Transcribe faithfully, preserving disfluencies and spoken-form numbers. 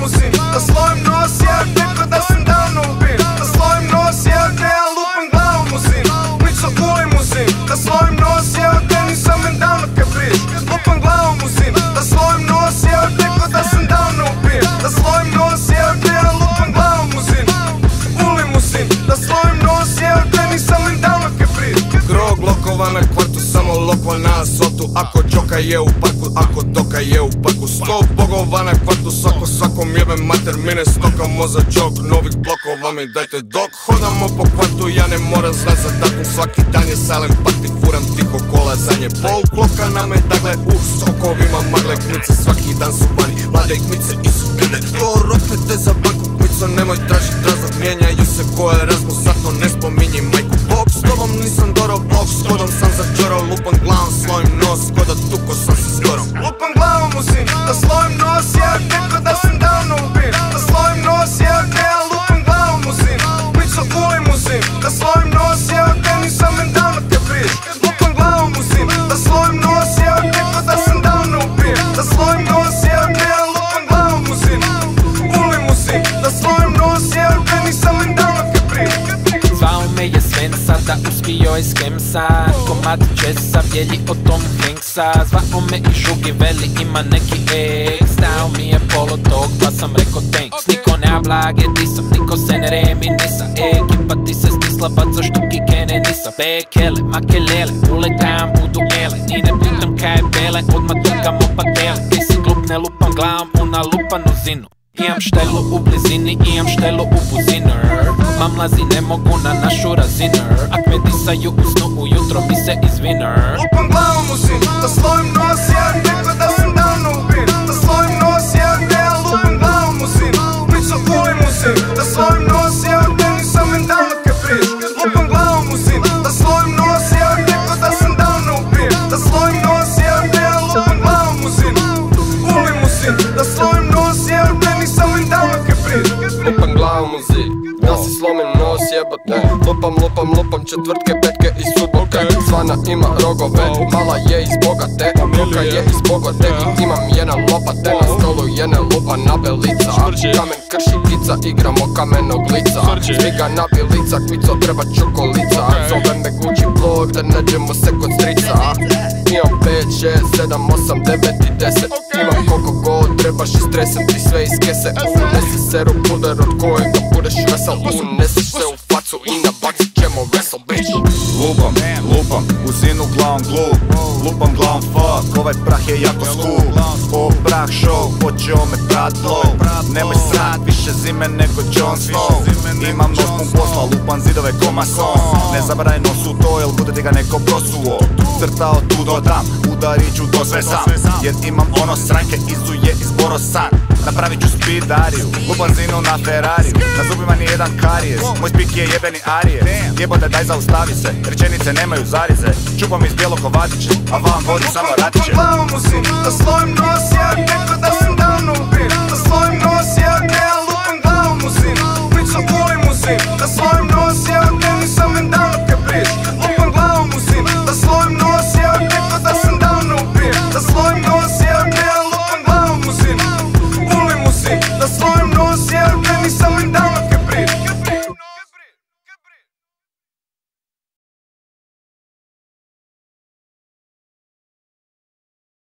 muzin, da slojim nos, ja neko da sam davno ubin. Da slojim nos, ja ne, ja lupam glavu muzin. Mico u limuzin, da slojim nos, ja te nisam men davno ke priš. Lupam glavu muzin, da slojim nos, ja neko da sam davno ubin. Da slojim nos, ja ne, ja lupam glavu muzin. U limuzin, da slojim nos, ja te nisam men davno ke priš. Drog lokova na kvartu, samo lokva na asotu. Ako džoka je u parku, ako doka je u parku. Sto bogova na kvartu, svako svakom jebem mater. Mine stokamo za džok, novih blokova mi dajte dok. Hodamo po kvartu, ja ne moram znat za datum. Svaki dan je silent party, furam tiho kola zadnje. Pol kloka na medagle, u sokovima magle. Kmice svaki dan su vani, mlade kmice i su kide. To roknete za banku, kmico nemoj tražit razlog. Mijenjaju se koje razmo, zato ne spominji majku. Bog s tobom nisam doro, blok s kodom sam začorao. Lupam glavom, slojim nos, ko da tuko sam se skorom. Lupam glavom muzin, da slojim nos, ja neko da sam davno ubin. Da slojim nos, ja ne, ja lupam glavom muzin. Mico u limuzin, da slojim nos, ja te nisam men davno ke priš. Lupam glavom muzin, da slojim nos, ja neko da sam davno ubin. Da slojim nos, ja ne, ja lupam glavom muzin. U limuzin, da slojim nos, ja te nisam men davno ke priš. Zvao me je Svensa da uspio je s Kemsa. Komad Česa vjelji o Tom Hanksa. Zvao me i Žugi veli ima neki ex. Dao mi je polo tog pa sam reko thanks. Niko ne ablage disam, niko se ne reminisa. Ekipa ti se stisla baca štuki kene nisa. Bekele, makelele, uletam budu ele. Ni ne putam kaj bele, odmah tukamo patele. Ti si glup ne lupam glavom u nalupanu zinu. Imam štelu u blizini, imam štelu u buziner. Mamlazi ne mogu na našu raziner. Ak me disaju u snu, ujutro mi se izviner. Lupam glavu muzin, da slojim nos, ja neko da sam davno ubin. Da slojim nos, ja ne, ja lupam glavu muzin. Mico u limuzin, da slojim nos, ja te nisam men davno ke priš. Lupam glavu muzin, da slojim nos, ja neko da sam davno ubin. Da slojim nos, ja ne, ja lupam glavu muzin. U limuzin, da slojim nos, ja te nisam men davno ke priš. Lupam glavu muzin, da si slomim nos jebote. Lupam, lupam, lupam četvrtke, petke i subote. Svana ima rogove, mala je iz bogate. Koka je iz bogate i imam jedan lopate. Na stolu jedna lupa nabelica. Kamen krši kica, igramo kamenog lica. Smiga nabilica, kvico treba čokolica. Zove me Gucci blog da nađemo se kod strica. Imam pet, šest, sedam, osam, devet i deset. Imam koliko god trebaš i stresem ti sve iz kese. Unesi seru puder od kojega budeš vesel. Unesi se u facu i nabacit ćemo wrestle bitch. Lupam, lupam, u zinu glavom glup. Lupam glavom fuck, ovaj prah je jako skup. O prah show, počeo me prat blow. Nemoj srat, više zime nego Jon Snow. Imam nos pun posla, lupam zidove ko mason. Ne zabraj nos u to, jel bude ti ga neko prosuo. Crtao tu dodam, udarit ću to sve sam. Jer imam ono sranke, izuje izboro san. Napravit ću speedariju, lupam zinu na Ferrariju. Na zubima nijedan karijes, moj spik je jebeni arije. Jebote daj zaustavi se, rečenice nemaju zarize. Čupam iz bijelo kovatiće, a vam vodi samo ratiće. Lupam glavu muzin, da slojim nos, ja neko da sam